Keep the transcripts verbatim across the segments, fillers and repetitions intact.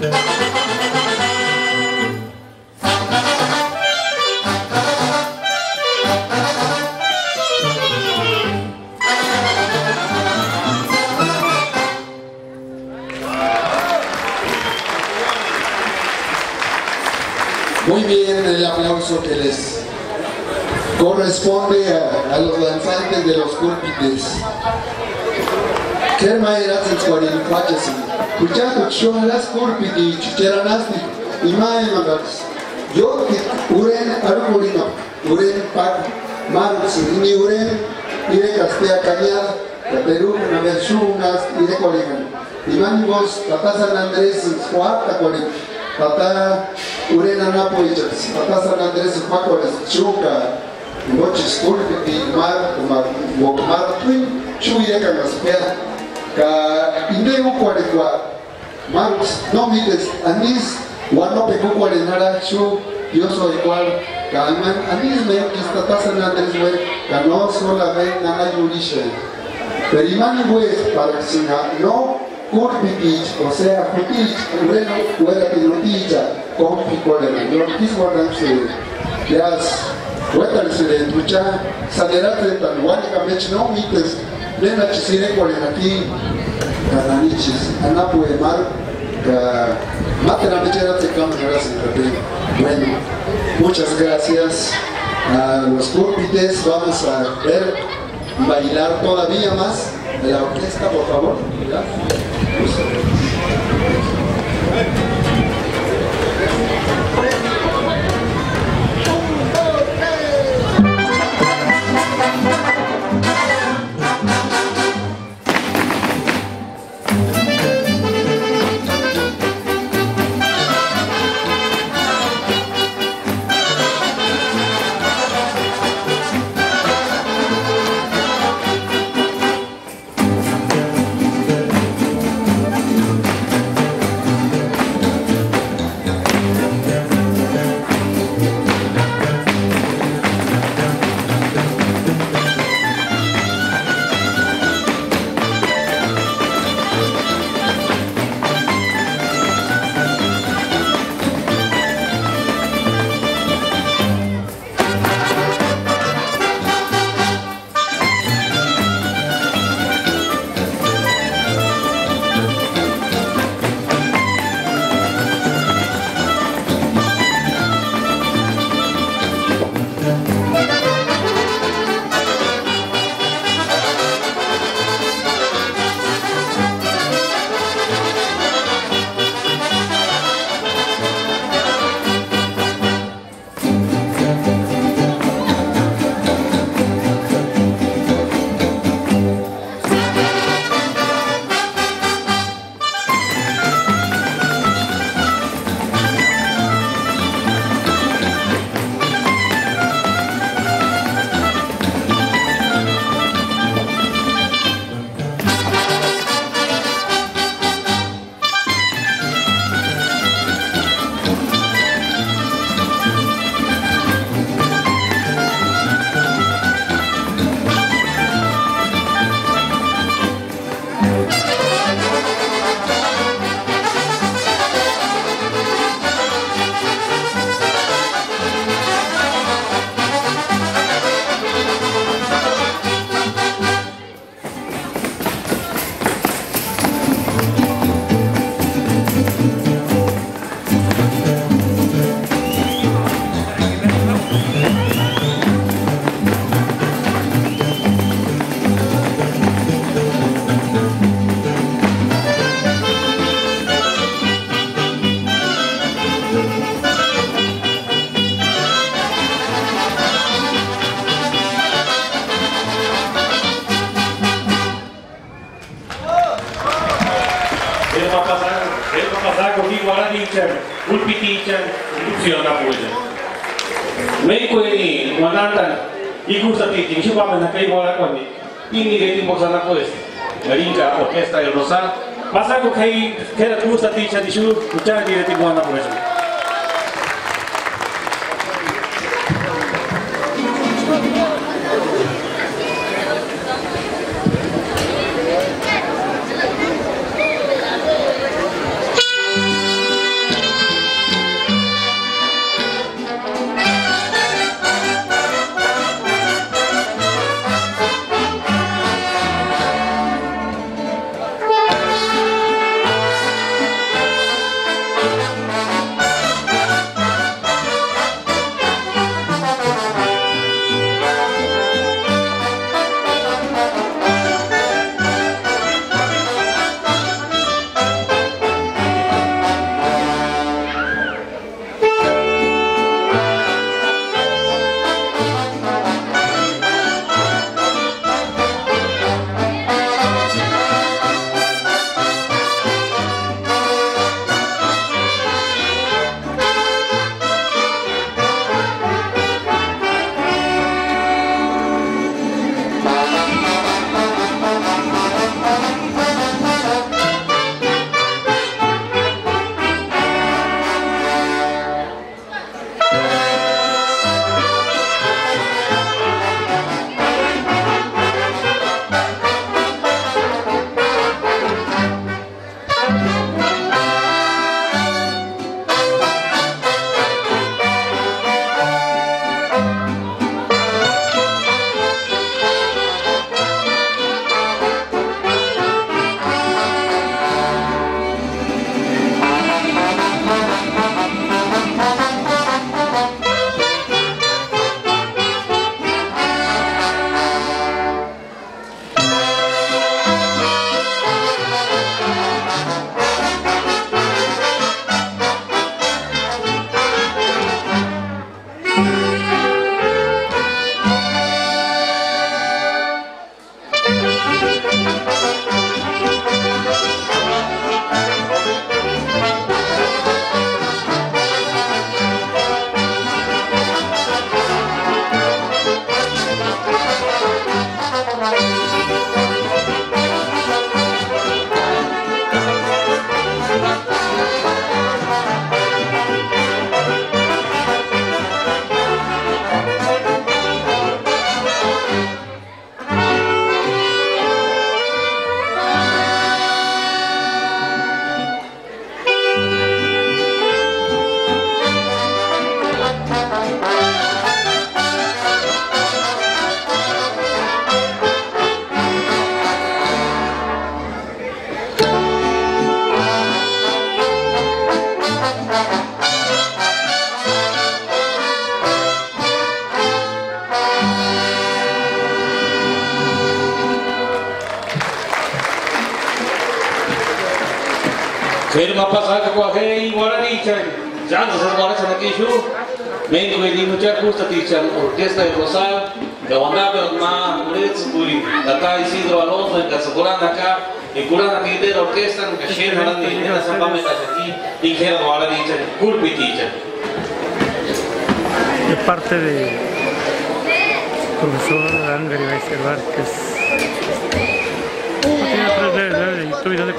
Muy bien, el aplauso que les corresponde a, a los danzantes de los cúlpites. Kerma era sensualidad fachasi. Kuchako cholas cúlpiti chucheranasti y maemagas. Yo que uren arbolino, uren pac, marx, ni uren, ire castea cañada, la Perú, una vez chunas, ire colegan. Y manibos, tata San Andrés, cuarta colegan. Tata urena napoichas, tata San Andrés pacoles chuca, mochis cúlpiti mar, mar twin, chuya cagaspea, ca indego cuaregua, marx, no mites, anis, guano pecu cuarenara chu, yo soy cual, ca anis me, que tata San Andrés we, ca no sola ve nana yurisha. Pero imani we, para que si no, Kurpitich, o sea, Putich, Ureno, Uera Pilotilla, Compi Colena, Yorkis Guardanse, Yas, Huetarse de Ducha, Salerate, Tanuanica, Mechno, Mites, Lena Chisire Colenati, Cananichis, Anapuemar, Matera Mechera te cámaras en Bueno, muchas gracias a los Kurpites. Vamos a ver bailar todavía más de la orquesta, por favor. Orquesta El Rosal, pasa con que era tu gusta ticha de su escuchar directo con la poesía. Firma pasar que coge y guarani chan. Ya no se guarda chan aquí shu. Me dijo que mucha justa tichan orquesta de Rosal. De Wanda pero más mujeres puri. Acá Isidro Alonso en Casaculana acá. En Culana aquí de la orquesta en Cachén hablando de la San Pamela aquí. Y que era guarani chan. Culpi tichan. De parte de profesor Ángel García Vázquez. Tiene tres de, de YouTube y dos de...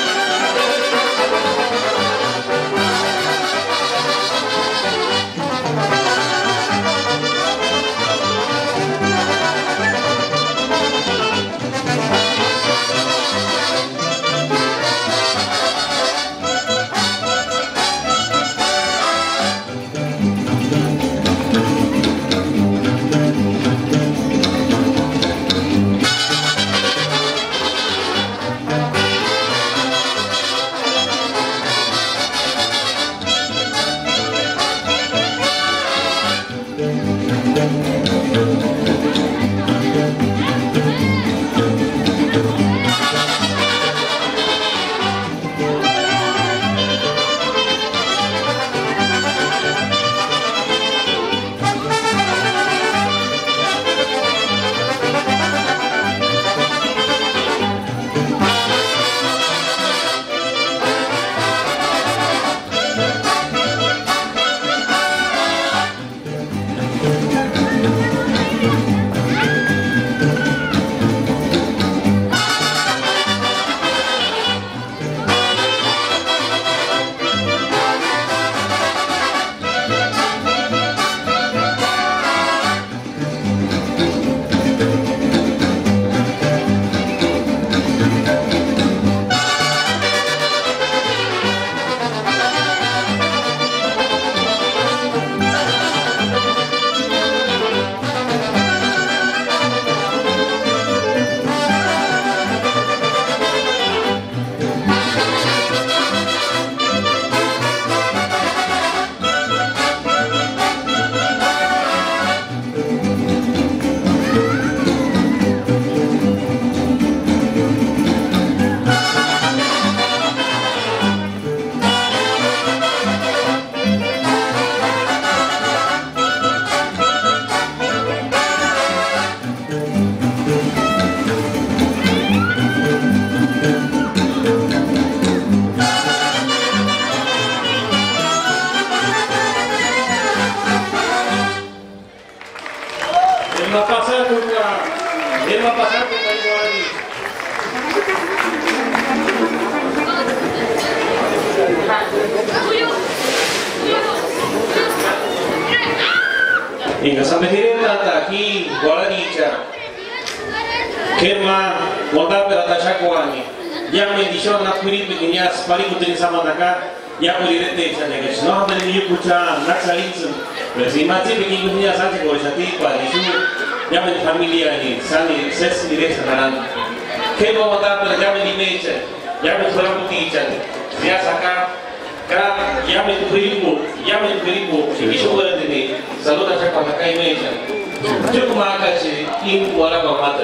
Terima pasar juga. Terima pasar kembali lagi. Hingga sampai hilir tata ki guarani cha. Kerma modal berata chakwani. Yang mendisyon nak kulit begini paling utili sama naka. Yang kulit cha nega. No hamil ni kucha nak salin sem. Bersimati begini saja kau jadi pada isu. Yang men familia ni sani ses ni resa kanan. Kerma modal berata yang menature. Yang men kurang putih cha. Dia saka. Kan yang menterimu, yang menterimu, isu berada ni, selalu ada cakap pakai meja. Cuma kasih ini orang bermata.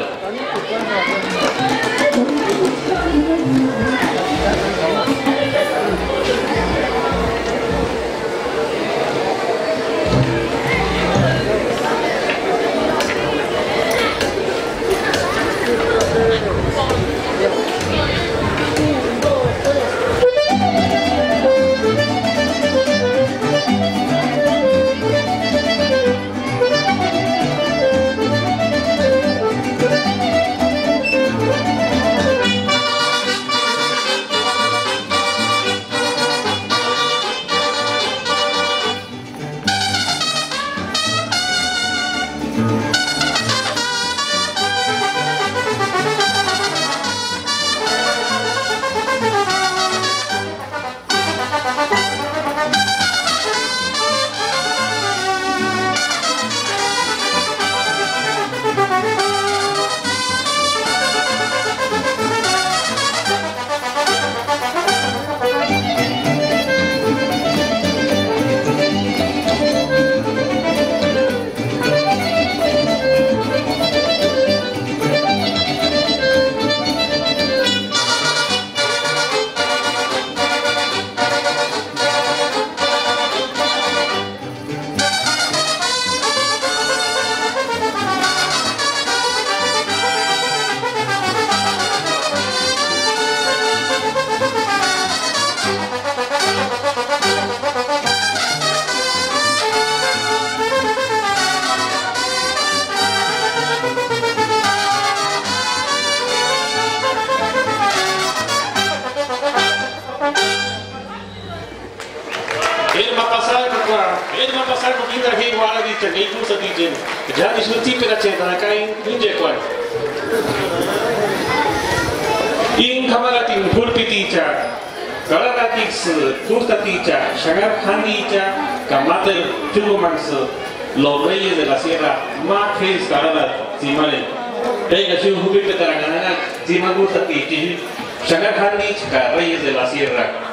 Él va a pasar con él va a pasar con quien traje igual a dicha, que incluso dicen, ya ni su tipo de cheta acá en Injecuan. In kamaratin pulpiticha, karatix kurtaticha, shagar handicha, kamater chugumans, los reyes de la sierra, más que es karada, si malen. Venga, si un jubite taranganana, si me gusta tichi, shagar handicha, reyes de la sierra.